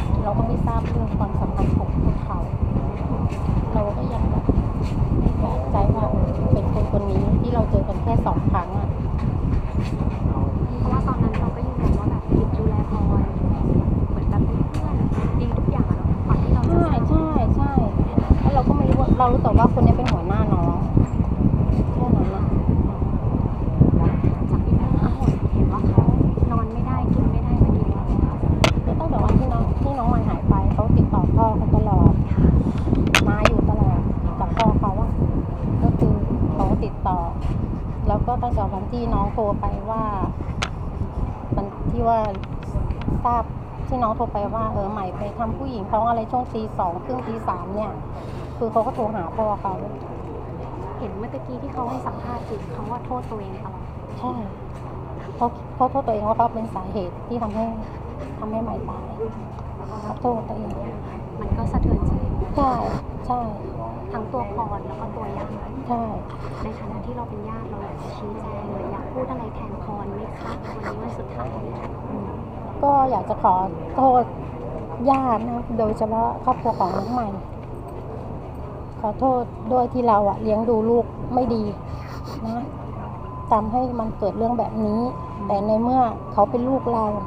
เราก็ไม่ทราบเรื่องความสัมพันธ์ของพวกเขาเราก็ยังแบบแปลกใจว่าเป็นคนนี้ที่เราเจอกันแค่2 ครั้งอ่ะเพราะว่าตอนนั้นเราก็ยังบอกว่าแบบผิดดูแลพลอยเหมือนแบบเพื่อนดีทุกอย่างอะเนาะก่อนที่เราจะใช่แล้วเราก็ไม่รู้ว่าเรารู้แต่ว่าคนนี้เป็นหัวหน้าน้องแค่นั้นนะจากที่แม่ทั้งหมดเห็นว่าเขานอนไม่ได้กินไม่ได้มากี่วันแล้วก็ตั้งแต่วันที่น้องมันหายไปเขาติดต่อพ่อเขาตลอดมาอยู่ตลอดกับพ่อเขาอะก็คือเขาติดต่อแล้วก็ตั้งแต่วันที่น้องโทรไปว่ามันที่ว่าทราบที่น้องโทรไปว่าใหม่ไปทำผู้หญิงท้องอะไรช่วงตี 2 ครึ่งตี 3เนี่ยคือเขาก็โทรหาพ่อเขาเห็นเมื่อกี้ที่เขาให้สัมภาษณ์เขาว่าโทษตัวเองตลอดใช่เขาโทษตัวเองว่าเขาเป็นสาเหตุที่ทำให้ใหม่ตายเขาโทษตัวเองมันก็สะเทือนใจใช่ทั้งตัวพรแล้วก็ตัวยักษ์ใช่ในฐานะที่เราเป็นญาติเราอยากจะชี้แจงหรืออยากพูดอะไรแทนพรไหมคะวันนี้วันสุดท้ายก็อยากจะขอโทษญาตินะโดยเฉพาะครอบครัวของน้องใหม่ขอโทษด้วยที่เราเลี้ยงดูลูกไม่ดีนะทำให้มันเกิดเรื่องแบบนี้แต่ในเมื่อเขาเป็นลูก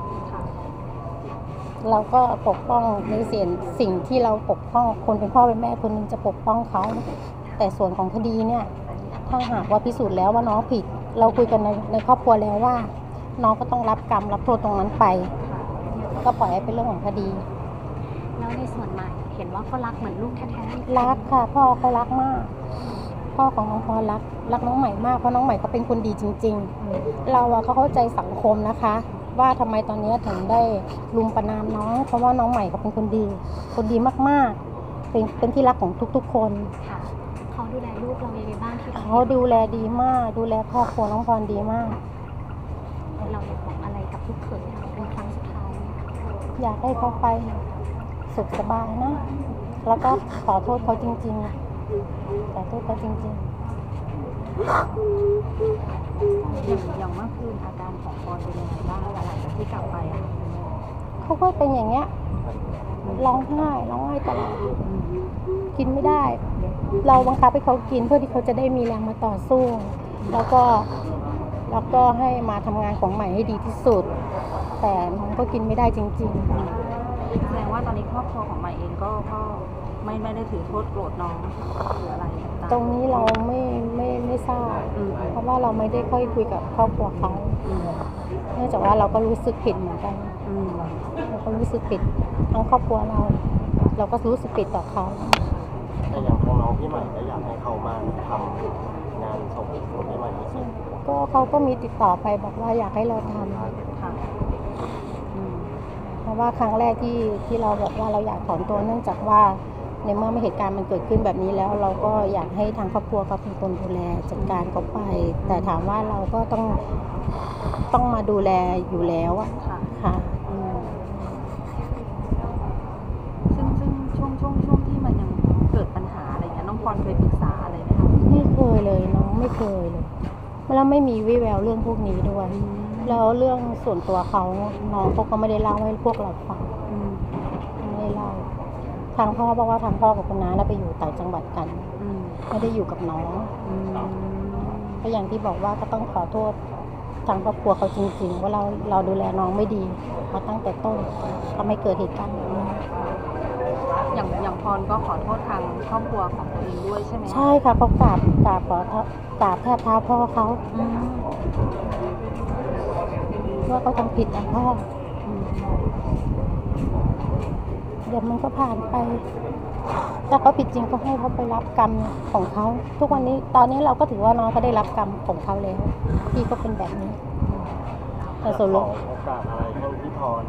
เราก็ปกป้องในสิ่งที่เราปกป้องคนเป็นพ่อเป็นแม่คนนึงจะปกป้องเขาแต่ส่วนของคดีเนี่ยถ้าหากว่าพิสูจน์แล้วว่าน้องผิดเราคุยกันในครอบครัวแล้วว่าน้องก็ต้องรับกรรมรับโทษตรงนั้นไปก็ปล่อยให้เป็นเรื่องของคดีแล้วในส่วนใหม่เห็นว่าเขารักเหมือนลูกแท้ๆรักค่ะพ่อเขารักมากพ่อของน้องพรรักน้องใหม่มากเพราะน้องใหม่ก็เป็นคนดีจริงๆเราเขาเข้าใจสังคมนะคะว่าทำไมตอนนี้ถึงได้รุมประณามน้องเพราะว่าน้องใหม่ก็เป็นคนดีมากๆเป็นที่รักของทุกๆคนค่ะเขาดูแลลูกเรายังไงบ้างที่เขาดูแลดีมากดูแลครอบครัวน้องพรดีมากเราอยากบอกอะไรกับลูกเขยเราเป็นครั้งสุดท้ายอยากให้เขาไปสุขสบายนะแล้วก็ขอโทษเขาจริงๆขอโทษเขาจริงๆอย่างเมื่อคืนอาการของพรเป็นยังไงบ้างหลังจากที่กลับไปเขาก็เป็นอย่างเงี้ยร้องไห้ตลอดกินไม่ได้เราบังคับให้เขากินเพื่อที่เขาจะได้มีแรงมาต่อสู้แล้วก็ให้มาทำงานของใหม่ให้ดีที่สุดแต่น้องก็กินไม่ได้จริงๆแสดงว่าตอนนี้ครอบครัวของใหม่เองก็ไม่ได้ถือโทษโกรธน้องหรืออะไรตรงนี้เราไม่ทราบเพราะว่าเราไม่ได้ค่อยคุยกับครอบครัวเขาเนื่องจากว่าเราก็รู้สึกผิดเหมือนกันเราก็รู้สึกผิดทั้งครอบครัวเราก็รู้สึกผิดต่อเขาแต่อย่างของน้องพี่ใหม่ก็อยากให้เขามาทำงานส่งคนพี่ใหม่ไม่ใช่ก็เขาก็มีติดต่อไปบอกว่าอยากให้เราทำเพราะว่าครั้งแรกที่เราบอกว่าเราอยากถอนตัวเนื่องจากว่าในเมื่อเหตุการณ์มันเกิดขึ้นแบบนี้แล้วเราก็อยากให้ทางครอบครัวเขาเป็นคนดูแลจัดการเขาไปแต่ถามว่าเราก็ต้องมาดูแลอยู่แล้วค่ะซึ่งช่วงที่มันยังเกิดปัญหาอะไรเงี้ยน้องพรเคยปรึกษาอะไรไหมคะไม่เคยเลยน้องไม่เคยเลยแล้วไม่มีวี่แววเรื่องพวกนี้ด้วยแล้วเรื่องส่วนตัวเขาน้องเขาก็ไม่ได้เล่าให้พวกเราฟังไม่ได้เล่าทางพ่อบอกว่าทางพ่อกับคุณน้าไปอยู่ต่างจังหวัดกันไม่ได้อยู่กับน้องก็อย่างที่บอกว่าก็ต้องขอโทษทางครอบครัวเขาจริงๆว่าเราดูแลน้องไม่ดีมาตั้งแต่ต้นทำให้เกิดเหตุการณ์แบบนี้อย่างพรก็ขอโทษทางครอบครัวของตัวเองด้วยใช่ไหมใช่ค่ะเขากราบขอโทษกราบแทบเท้าพ่อเขาว่าเขาทำผิดนะพ่อเดี๋ยวมันก็ผ่านไปถ้าเขาผิดจริงก็ให้เขาไปรับกรรมของเขาทุกวันนี้ตอนนี้เราก็ถือว่าน้องก็ได้รับกรรมของเขาแล้วพี่ก็เป็นแบบนี้แต่ส่วนลดโอกาสอะไรให้พี่พร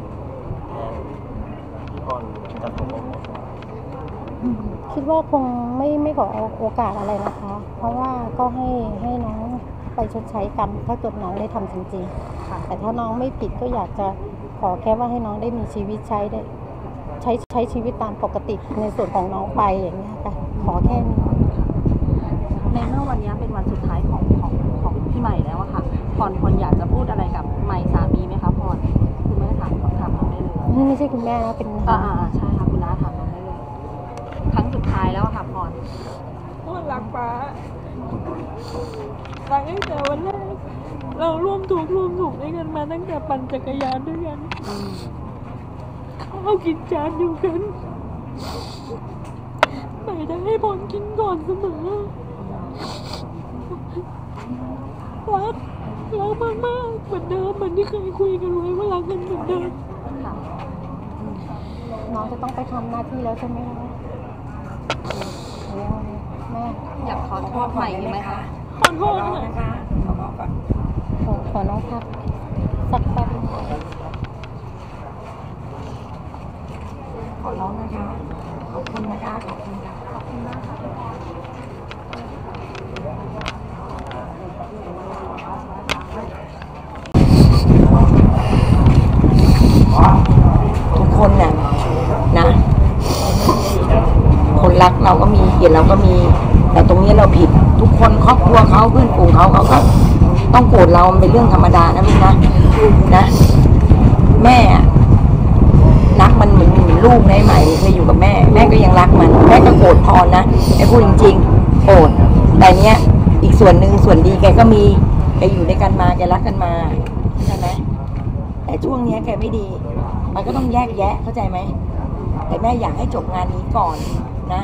จะทำได้ไหมคิดว่าคงไม่ขอโอกาสอะไรนะคะเพราะว่าก็ให้น้องไปชดใช้กรรมถ้าเกิดน้องได้ทำจริงๆแต่ถ้าน้องไม่ผิดก็อยากจะขอแค่ว่าให้น้องได้มีชีวิตใช้ชีวิตตามปกติในส่วนของน้องไปอย่างนี้ค่ะขอแค่นี้ในเมื่อวันนี้เป็นวันสุดท้ายของพี่ใหม่แล้วอะค่ะพรอยากจะพูดอะไรกับใหม่สามีไหมคะพรคือไม่ถามคำถามได้เลยนี่ไม่ใช่คุณแม่นะเป็นใช่ค่ะคุณน้าถามน้องได้เลยครั้งสุดท้ายแล้วค่ะพรรักป้ารักตั้งแต่วันแรกเราร่วมทุกข์ร่วมสุขด้วยกันมาตั้งแต่ปั่นจักรยานด้วยกันข้าวกินจานเดียวกันไม่ได้ให้พรกินก่อนเสมอรักมากๆเหมือนเดิมเหมือนที่เคยคุยกันไว้ว่ารักกันเหมือนเดิมค่ะน้องจะต้องไปทำหน้าที่แล้วใช่ไหมคะแม่อยากขอโทษใหม่ไหมคะขอโทษค่ะขอน้องพักสักแป๊บนึงขอร้องนะคะ ขอบคุณนะคะ ขอบคุณค่ะขอบคุณมากค่ะทุกคนน่ะนะ คนรักเราก็มีเกลียดเราก็มี แต่ตรงนี้เราผิด ทุกคนครอบครัวเขาเพื่อนฝูงเขาก็ต้องโกรธเรามันเป็นเรื่องธรรมดานะลูกนะแม่รักมันเหมือนลูกในใหม่เคยอยู่กับแม่แม่ก็ยังรักมันแม่ก็โกรธพรนะไอ้พูดจริงๆโกรธแต่เนี้ยอีกส่วนหนึ่งส่วนดีแกก็มีแกอยู่ด้วยกันมาแกรักกันมาใช่ไหมแต่ช่วงนี้แกไม่ดีมันก็ต้องแยกแยะเข้าใจไหมแต่แม่อยากให้จบงานนี้ก่อนนะ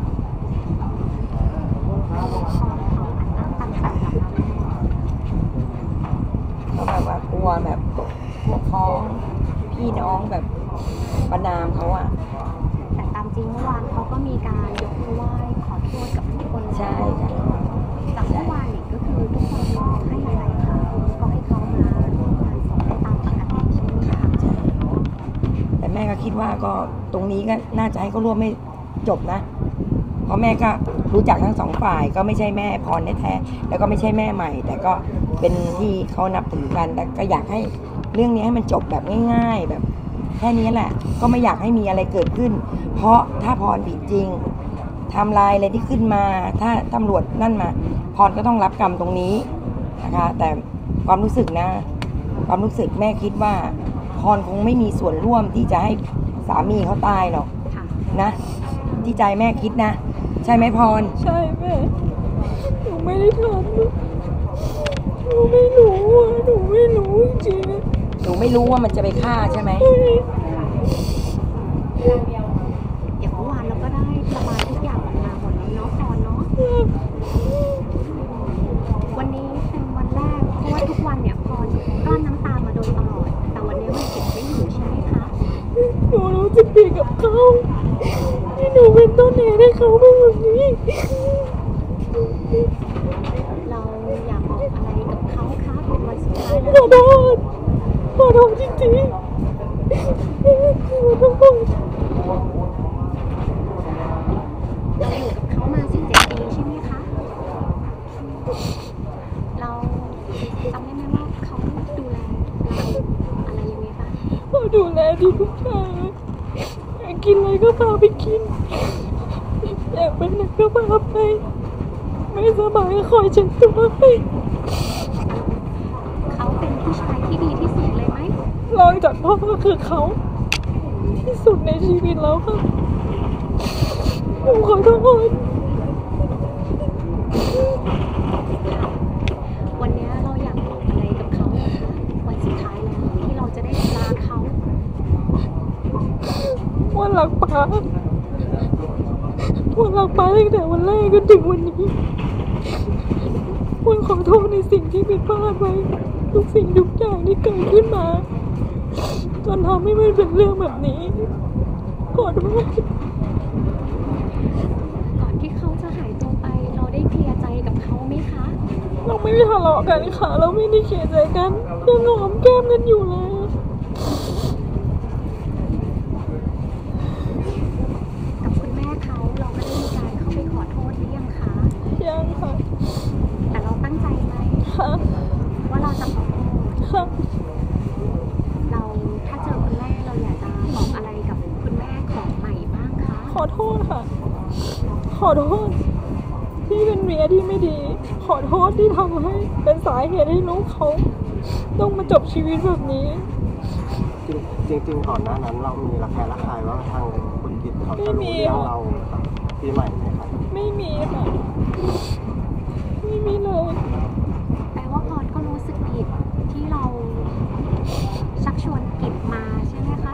ก็แบบว่ากลัวแบบพวกพ้องพี่น้องแบบประนามเขาอะแต่ตามจริงเมื่อวานเขาก็มีการยกมือไหว้ขอโทษกับทุกคนใช่ค่ะจากเมื่อวานนี่ก็คือทุกคนรอให้อะไรคะก็ให้เขามาร่วมงานศพได้ตามปกติใช่ไหมคะแต่แม่ก็คิดว่าก็ตรงนี้ก็น่าจะให้เขาร่วมไม่จบนะเพราะแม่ก็รู้จักทั้งสองฝ่ายก็ไม่ใช่แม่พรแท้ๆแล้วก็ไม่ใช่แม่ใหม่ แต่ก็เป็นที่เขานับถือกันแต่ก็อยากให้เรื่องนี้ให้มันจบแบบง่ายๆแบบแค่นี้แหละก็ไม่อยากให้มีอะไรเกิดขึ้น เพราะถ้าพรผิดจริงไทม์ไลน์อะไรที่ขึ้นมาถ้าตำรวจนั่นมาพรก็ต้องรับกรรมตรงนี้นะคะแต่ความรู้สึกนะความรู้สึกแม่คิดว่าพรคงไม่มีส่วนร่วมที่จะให้สามีเขาตายหรอกค่ะนะที่ใจแม่คิดนะใช่ไหมพรใช่แม่หนูไม่ได้ทำหนูไม่รู้จริงหนูไม่รู้ว่ามันจะไปฆ่าใช่ไหมอย่างเมื่อวานเราก็ได้ระบายทุกอย่างออกมาหมดแล้วเนาะพรเนาะวันนี้เป็นวันแรกเพราะว่าทุกวันเนี่ยพรกลั้นน้ำตามาโดยตลอดแต่วันนี้มันเก็บไม่อยู่ใช่ไหมคะหนูรู้สึกผิดกับเขาที่หนูเป็นต้นเหตุให้เขาเป็นแบบนี้เราอยากบอกอะไรกับเขาคะเป็นวันสุดท้ายขแล้อวโทษจริงๆขอโทษเราอยู่กับเขามา17 ปีใช่ไหมคะเราจำได้ไหมว่าเขาดูแลเราอะไรยังไงบ้างเขาดูแลดีทุกอย่างอยากกินอะไรก็พาไปกินอยากไปไหนก็พาไปไม่สบายก็คอยเช็ดตัวให้เขาเป็นผู้ชายที่ดีที่สุดเลยไหมรองจากพ่อก็คือเขาที่สุดในชีวิตแล้วค่ะหนูขอโทษวันนี้เราอยากบอกอะไรกับเขานะคะวันสุดท้ายแล้วที่เราจะได้ลาเขาว่ารักป้าว่ารักป้าตั้งแต่วันแรกจนถึงวันนี้ว่าขอโทษในสิ่งที่ผิดพลาดไปทุกสิ่งทุกอย่างที่เกิดขึ้นมาจนทำให้มันเป็นเรื่องแบบนี้ขอโทษก่อนที่เขาจะหายตัวไปเราได้เคลียร์ใจกับเขาไหมคะเราไม่ได้ทะเลาะกันค่ะเราไม่ได้เขียนใจกันยังหอมแก้มกันอยู่เลยกับคุณแม่เขาเราก็ได้มีการเข้าไปขอโทษหรือยังคะยังค่ะแต่เราตั้งใจไหมค่ะว่าเราจะขอโทษค่ะเราถ้าเจอคุณแม่เราอยากจะบอกอะไรกับคุณแม่ของใหม่บ้างคะขอโทษค่ะ ขอโทษที่เป็นเมียที่ไม่ดี ขอโทษที่ทำให้เป็นสาเหตุให้ลูกเขาต้องมาจบชีวิตแบบนี้จริงก่อนหน้านั้นเรามีระแคะระคายว่าทางคุณกิตเขาจะรู้เรื่องเรากับปีใหม่ไหมครับไม่มีค่ะ ไม่มีเลยแปลว่าพรก็รู้สึกผิดที่เราชักชวนกิจมาใช่ไหมคะ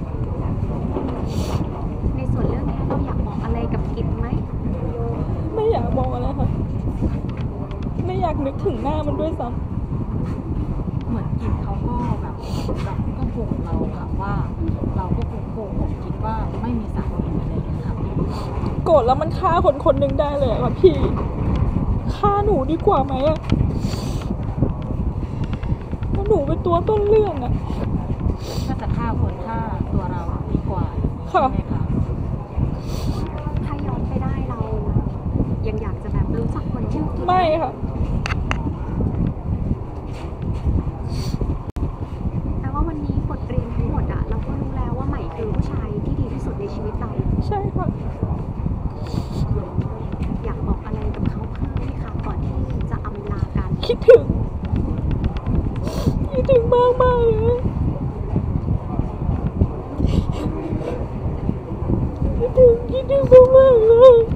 ในส่วนเรื่องนี้เราอยากบอกอะไรกับกิจไหมไม่อยากบอกอะไรค่ะ ไม่อยากนึกถึงหน้ามันด้วยซ้เหมือนกินเขาก็แบบก็โกงเราค่ะว่าเราก็คงโกหกคิดว่าไม่มีสามีอะไรอย่างเงี้ยค่ะำโกรธแล้วมันฆ่าคนคนหนึ่งได้เลยอะค่ะพี่ฆ่าหนูดีกว่าไหมอะเพราะหนูเป็นตัวต้นเรื่องอะถ้าจะฆ่าคนฆ่าตัวเราดีกว่าใช่ไหมคะถ้าย้อนไปได้เรายังอยากจะแบบรู้จักคนชื่อกิจไม่ค่ะแปลว่าวันนี้บทเรียนทั้งหมดอะเราก็รู้แล้วว่าใหม่คือผู้ชายที่ดีที่สุดในชีวิตเราใช่ค่ะอยากบอกอะไรกับเขาเพิ่มไหมคะก่อนที่จะอำลากันคิดถึงมากมากๆเลยคิดถึงมากๆเลย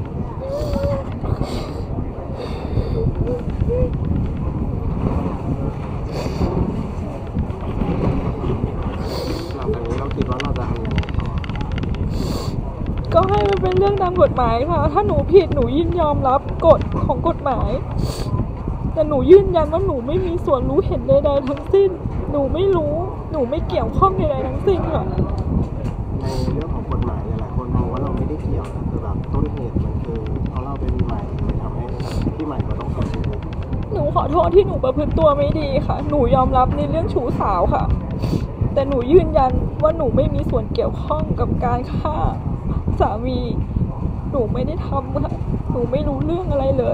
หลังจากนี้เราคิดว่าเราจะทำยังไงต่อก็ให้มันเป็นเรื่องตามกฎหมายค่ะ ถ้าหนูผิดหนูยินยอมรับกฎของกฎหมาย แต่หนูยืนยันว่าหนูไม่มีส่วนรู้เห็นใดๆทั้งสิ้น หนูไม่รู้ หนูไม่เกี่ยวข้องใดๆทั้งสิ้นค่ะในเรื่องของกฎหมายหลายๆคนมองว่าเราไม่ได้เกี่ยวนะคือแบบต้นเหตุมันคือเพราะเราเป็นปีใหม่เลยทำให้พี่ใหม่ก็ต้องเสียชีวิตหนูขอโทษที่หนูประพฤติตัวไม่ดีค่ะ หนูยอมรับในเรื่องชู้สาวค่ะ แต่หนูยืนยันว่าหนูไม่มีส่วนเกี่ยวข้องกับการฆ่าสามี หนูไม่ได้ทำค่ะ หนูไม่รู้เรื่องอะไรเลย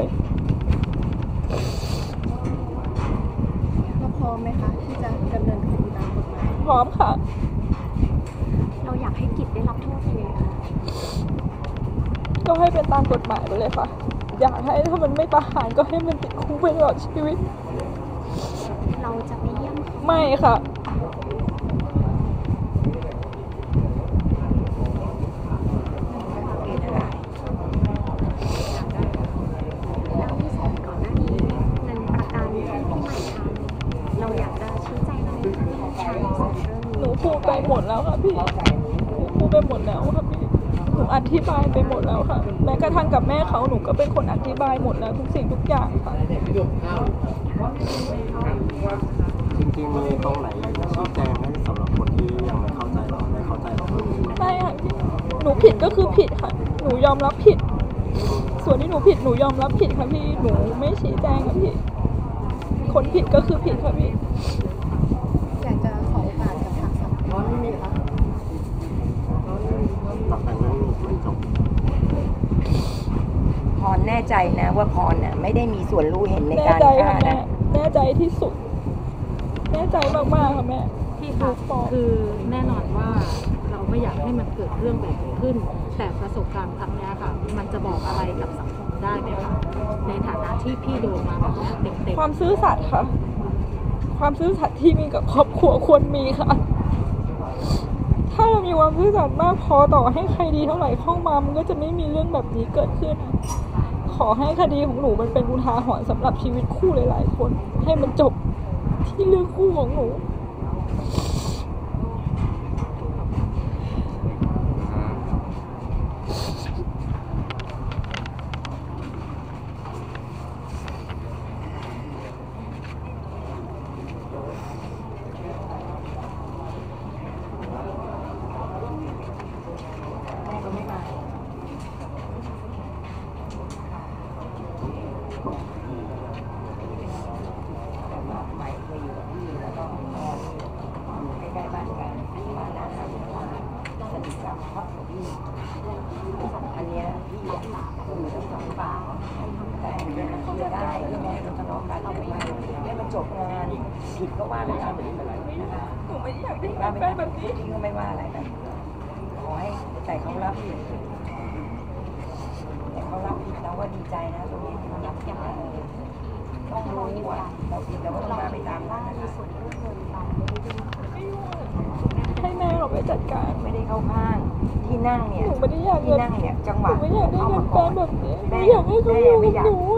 เราพร้อมไหมคะที่จะดำเนินคดีตามกฎหมายพร้อมค่ะเราอยากให้กิจได้รับโทษยังไงคะก็ให้เป็นตามกฎหมายไปเลยค่ะ อยากให้ถ้ามันไม่ประหารก็ให้มันติดคุกไปตลอดชีวิตเราจะไปเยี่ยมไม่ค่ะแล้วที่สอนก่อนหน้านี้เงินประกันที่พี่ใหม่ทำเราอยากจะชี้แจงอะไรคะที่ใช้สอนเรื่องหนูนี้พูดไปหมดแล้วค่ะพี่ หนูพูดไปหมดแล้วค่ะพี่ หนูอธิบายไปหมดแล้วค่ะ แม้กระทั่งกับแม่เขาหนูก็เป็นคนอธิบายหมดแล้วทุกสิ่งทุกอย่างค่ะจริงๆมีตรงไหนอยากจะชี้แจงให้สำหรับคนที่ยังไม่เข้าใจเราเพิ่มเติมไม่ค่ะพี่หนูผิดก็คือผิดค่ะ หนูยอมรับผิด ส่วนที่หนูผิดหนูยอมรับผิดค่ะพี่ หนูไม่ชี้แจงค่ะพี่ คนผิดก็คือผิดค่ะพี่อยากจะขอโอกาสกับทางสังคมไหมคะหลังจากนั้นมันจบพรแน่ใจนะว่าพรน่ะไม่ได้มีส่วนรู้เห็นในแน่การใจฆ่าค่ะแม่นะแน่ใจที่สุด แน่ใจมากๆค่ะแม่พี่คะคือแน่นอนว่าเราไม่อยากให้มันเกิดเรื่องแบบนี้ขึ้น แต่ประสบการณ์ครั้งนี้ค่ะ มันจะบอกอะไรกับสังคมได้ไหมคะในฐานะที่พี่โดนมาแบบนี้เต็มความซื่อสัตย์ค่ะ ความซื่อสัตย์ที่มีกับครอบครัวควรมีค่ะ ถ้าเรามีความซื่อสัตย์มากพอต่อให้ใครดีเท่าไหร่เข้ามามันก็จะไม่มีเรื่องแบบนี้เกิดขึ้น ขอให้คดีของหนูมันเป็นอุทาหรณ์สำหรับชีวิตคู่หลายๆคน ให้มันจบที่เรื่องคู่ของหนูจบงานผิดก็ว่าไปตามผิดอะไรนะคะหนูไม่อยากให้ว่ามันไปเป็นแบบนี้จริงก็ไม่ว่าอะไรนะขอให้แต่เขารับผิดแต่เขารับผิดแล้วว่าดีใจนะตรงนี้ที่เขารับผิดต้องรู้ว่าเราผิดแล้วก็ต้องมาไปตามนั้นนะคะส่วนเรื่องเงินเราไม่ได้ยุ่งที่นั่งเนี่ยหนูไม่ได้อยากที่นั่งเนี่ยจังหหวะนูไม่อยากได้เข้าเงิมานแฟก่อนนแบบนี้หนูแม่อยากให้เขาอยู่ไม่กับอยากหนูอะ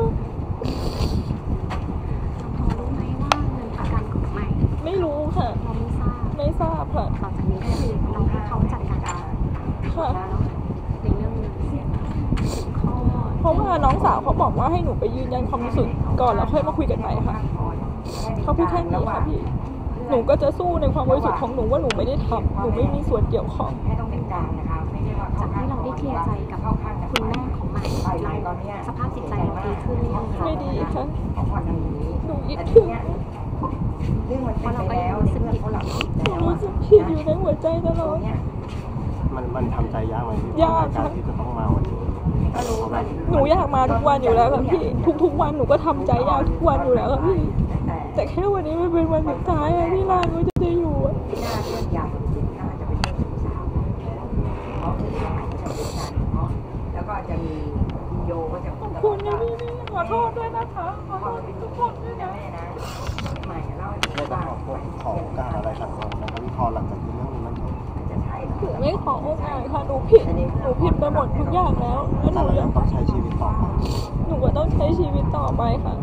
เรารู้ไหมว่าเงินประกันของใหม่ไม่รู้ค่ะเราไม่ทราบไม่ทราบค่ะต่อจากนี้ก็คือเราให้เขาจัดการค่ะในเรื่องเงินถึงข้อเพราะว่าน้องสาวเขาบอกว่าให้หนูไปยืนยันความรู้สึกก่อนแล้วค่อยมาคุยกันใหม่ค่ะเขาพูดแค่นี้ค่ะพี่ หนูก็จะสู้ในความบริสุทธิ์ของหนูว่าหนูไม่ได้ทำหนูไม่มีส่วนเกี่ยวข้องแม่ต้องเป็นกลางนะคะไม่ใช่ว่าจากที่เราได้เคลียร์ใจกับคุณแม่ของใหม่ไปตอนเนี้ยสภาพจิตใจเราดีขึ้นหรือยังคะไม่ดีค่ะเพราะคนทำอย่างนี้หนูคิดแต่ถึทีงเนี้ยเรื่องมันเป็นไปแล้วในเมื่อเขาหลับผิดหนูแล้วรู้อะสึกผิดอยู่ในหัวใจตลตรอง ดเนี้ยมันทำใจยากไหมพี่ยากการที่จะต้องมาวันนี้ก็รู้ว่าหนูอยากมาทุกวันอยู่แล้วค่ะพี่ ทุกๆวันหนูก็ทำใจยากทุกวันอยู่แล้วค่ะพี่ แต่แค่วันนี้มันเป็นวันสุดท้ายอะที่ร่างหนูจะอยู่อะที่น่าเรื่องยาเสพติดน่าจะเป็นเรื่องชู้สาวเพราะที่สมัยจะเป็นการเนาะแล้วก็จะมีวิดีโอก็จะขอบคุณนะพี่ขอโทษด้วยนะคะขอโทษทุกคนด้วยนะแม่นะใหม่เล่าให้แม่จะฟังขอโอกาสอะไรสักครั้งนะครับพี่พอหลังจากที่เรื่องนี้มันจบจะใช่หนูไม่ขอโอกาสค่ะหนูผิดไปหมดทุกอย่างแล้วแล้วหแต่นูเรายัยัง งต้องใช้ชีวิตต่อไปหนูก็ต้องใช้ชีวิตต่อไปค่ะ